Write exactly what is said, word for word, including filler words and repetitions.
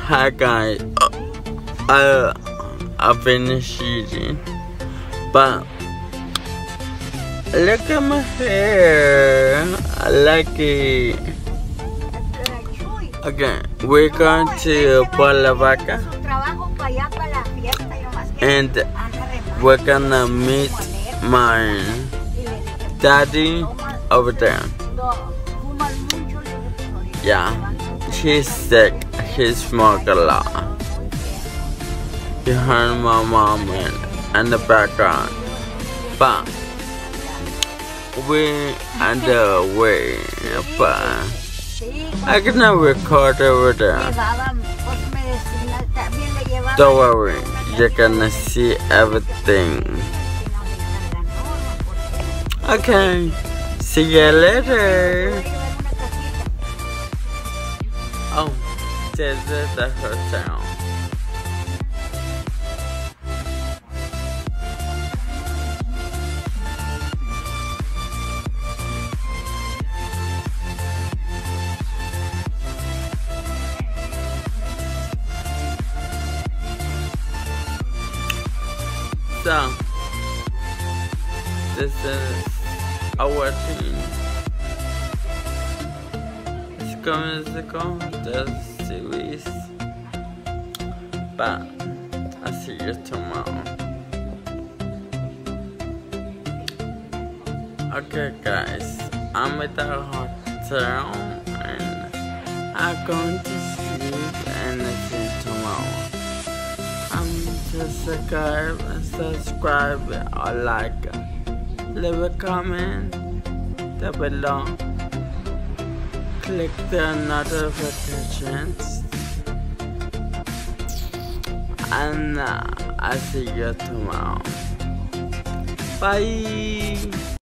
Hi guys, uh, I finished eating, but look at my hair. I like it. Okay, we're going to Puebla Vaca, and we're gonna meet my daddy over there. Yeah, he's sick. He smoked a lot. You heard my mom in, in the background, but we on the way. But I cannot record over there. Don't worry, you're gonna see everything. Okay, see you later. Oh, this is the hotel. So, this is our team. It's going to go the series, but I'll see you tomorrow. Okay guys, I'm at the hotel and I'm going to sleep and see you tomorrow. Um, subscribe and subscribe or like, leave a comment down below, click the notifications, and uh, I'll see you tomorrow. Bye.